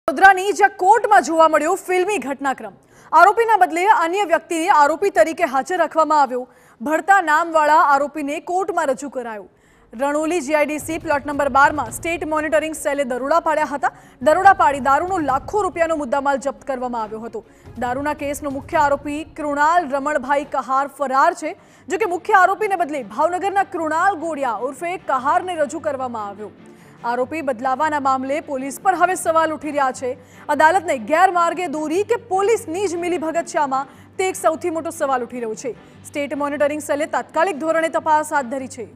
વડોદરાની જ્યાં કોર્ટમાં જોવા મળ્યો ફિલ્મી ઘટનાક્રમ। આરોપીના બદલે અન્ય વ્યક્તિને આરોપી તરીકે હાજર રાખવામાં આવ્યો। ભળતા નામવાળા આરોપીને કોર્ટમાં રજૂ કરાયો। રણોલી જીઆઈડીસી પ્લોટ નંબર 12 માં સ્ટેટ મોનિટરિંગ સેલે દરોડા પાડ્યા હતા। દરોડા પાડી દારૂનો લાખો રૂપિયાનો મુદ્દામાલ જપ્ત કરવામાં આવ્યો હતો। દારૂના કેસનો મુખ્ય આરોપી કૃણાલ રમણભાઈ કહાર ફરાર છે। જો કે મુખ્ય આરોપીને બદલે ભાવનગરના કૃણાલ ગોડિયા ઉર્ફે કહારને રજૂ કરવામાં આવ્યો। आरोपी बदलावाना मामले पुलिस पर हवे सवाल उठी रहा है। अदालत ने गैरमार्गे दौरी के पुलिस नीज मिलीभगत छे आमां ते एक सौथी मोटो सवाल उठी रह्यो छे। स्टेट मॉनिटरिंग सेले तात्कालिक धोरणे तपास हाथ धरी छे।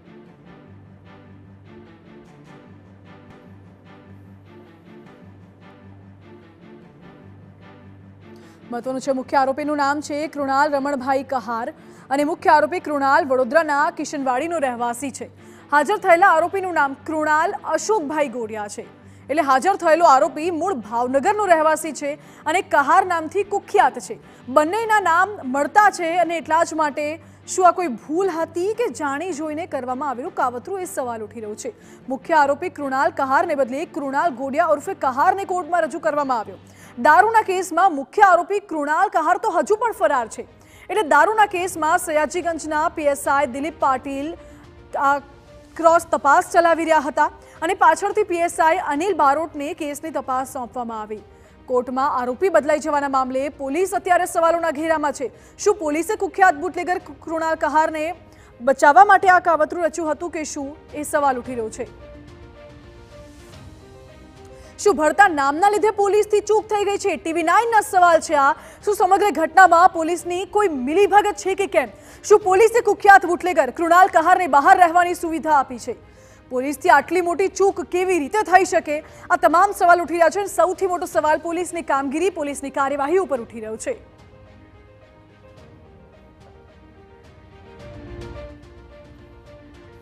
महत्वनुं छे मुख्य आरोपीनुं नाम छे कृणाल रमणभाई कहार अने मुख्य आरोपी कृणाल वडोदराना किशनवाड़ीनो रहेवासी छे। हाजर थयेला आरोपीनुं नाम कृणाल अशोकभाई गोडिया छे। एटले हाजर थयेलो आरोपी मूळ भावनगरनो रहेवासी छे अने कहार नामथी कुख्यात छे। बंनेना नाम मळता छे अने एटला ज माटे शुं आ कोई भूल हती के जाणी जोईने करवामां आवेલું કાવતરું એ સવાલ ઉઠી રહ્યો છે। મુખ્ય આરોપી કૃણાલ કહારને બદલે કૃણાલ ગોડિયા ઉર્ફે કહારને કોર્ટમાં રજૂ કરવામાં આવ્યો। દારૂના કેસમાં મુખ્ય આરોપી કૃણાલ કહાર તો હજુ પણ ફરાર છે। એટલે દારૂના કેસમાં સયાજીગંજના પીએસઆઈ દિલીપ પાટીલ क्रॉस तपास चलावी रह्या हता अने पाछळथी पीएसआई अनिल बारोटने केसनी तपास सोंपवामां आवी। कोर्टमां आरोपी बदलाई जवाना मामले पोलीस अत्यारे सवालोना घेरामां छे। शुं पोलीसे कुख्यात बूटलेगर कृणाल कहारने बचाववा माटे आ कावतરું रच्યું હતું કે શું એ સવાલ ઉઠી રહ્યો છે। શું ભળતા નામના લીધે પોલીસથી ચૂક થઈ ગઈ છે? TV9 ના સવાલ છે આ। શું સમગ્ર ઘટનામાં પોલીસની કોઈ મિલીભગત છે કે કેમ? શું પોલીસે કુખ્યાત બુટલેગર કૃણાલ કહારને બહાર રહેવાની સુવિધા આપી છે? પોલીસથી આટલી મોટી ચૂક કેવી રીતે થઈ શકે? આ તમામ સવાલ ઉઠી રહ્યા છે। સૌથી મોટો સવાલ પોલીસની કામગીરી, પોલીસની કાર્યવાહી ઉપર ઉઠી રહ્યો છે।